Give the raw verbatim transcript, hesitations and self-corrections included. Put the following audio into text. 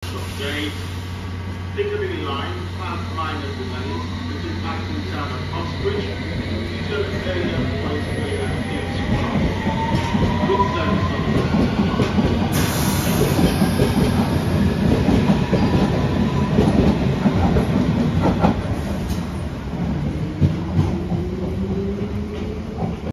J. Piccadilly line, South line of the lane, which is Acton Town at Oxbridge. You turn the area place where you have Woodstone